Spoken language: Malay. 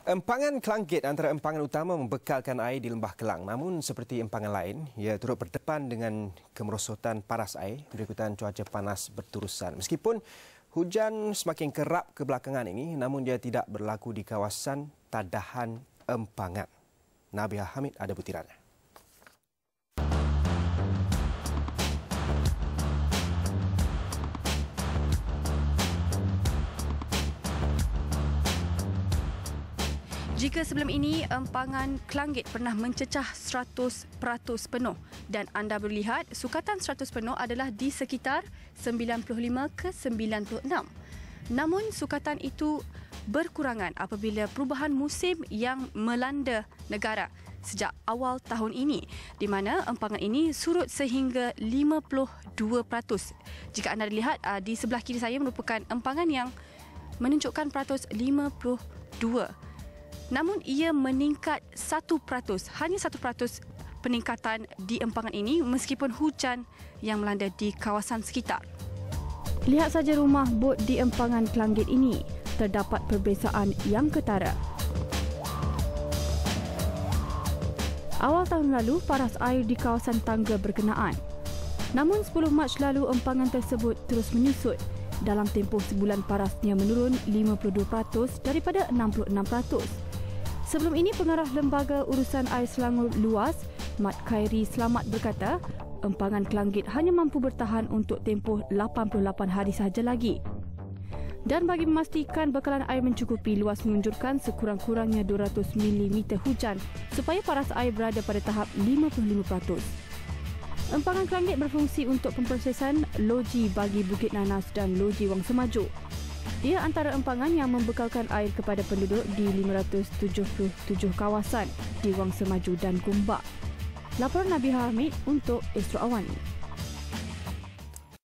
Empangan Kelangit antara empangan utama membekalkan air di Lembah Kelang. Namun seperti empangan lain, ia turut berdepan dengan kemerosotan paras air berikutan cuaca panas berterusan. Meskipun hujan semakin kerap kebelakangan ini, namun dia tidak berlaku di kawasan Tadahan Empangan. Nabiha Hamid ada butirannya. Jika sebelum ini empangan Kelangit pernah mencecah 100% penuh dan anda boleh lihat sukatan 100 penuh adalah di sekitar 95 ke 96. Namun sukatan itu berkurangan apabila perubahan musim yang melanda negara sejak awal tahun ini, di mana empangan ini surut sehingga 52%. Jika anda lihat di sebelah kiri saya merupakan empangan yang menunjukkan peratus 52. Namun ia meningkat 1%, hanya 1% peningkatan di empangan ini meskipun hujan yang melanda di kawasan sekitar. Lihat saja rumah bot di empangan Kelangit ini, terdapat perbezaan yang ketara. Awal tahun lalu paras air di kawasan tangga berkenaan. Namun 10 Mac lalu empangan tersebut terus menyusut. Dalam tempoh sebulan parasnya menurun 52% daripada 66%. Sebelum ini, Pengarah Lembaga Urusan Air Selangor Luas, Mat Khairi Selamat berkata, empangan Kelangit hanya mampu bertahan untuk tempoh 88 hari sahaja lagi. Dan bagi memastikan bekalan air mencukupi, Luas menganjurkan sekurang-kurangnya 200 mm hujan supaya paras air berada pada tahap 55%. Empangan Kelangit berfungsi untuk pemprosesan loji bagi Bukit Nanas dan loji Wang Semaju. Ia antara empangan yang membekalkan air kepada penduduk di 577 kawasan di Wang Semaju dan Gombak. Laporan Nabiha Hamid untuk Astro Awani.